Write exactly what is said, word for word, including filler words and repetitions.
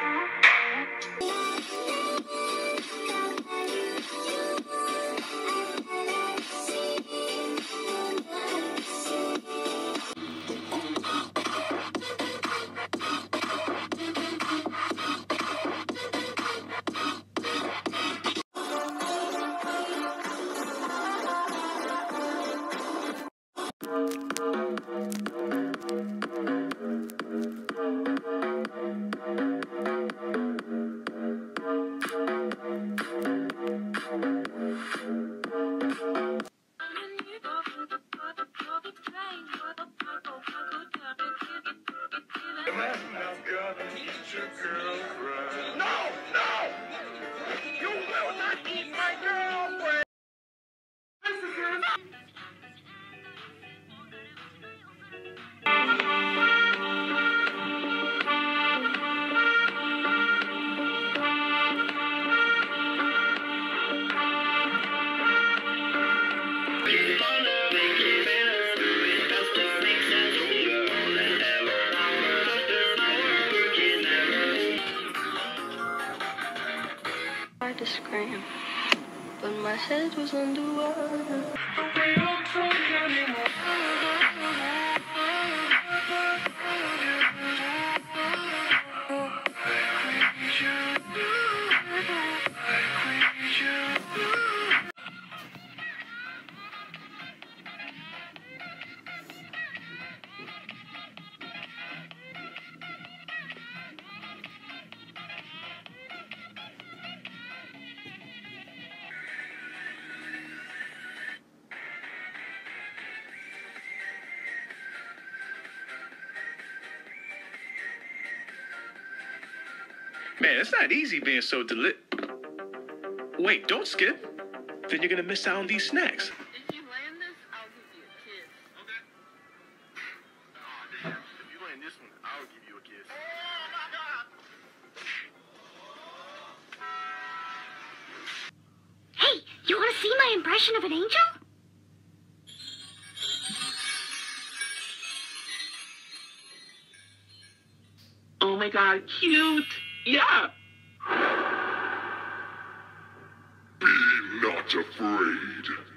No! No! You will not eat my girlfriend! Hard to scream, but my head was underwater. Man, it's not easy being so deli- Wait, don't skip. Then you're gonna miss out on these snacks. If you land this, I'll give you a kiss. Okay. Oh, damn. If you land this one, I'll give you a kiss. Oh, my God! Hey, you want to see my impression of an angel? Oh my God, cute! Yeah! Be not afraid.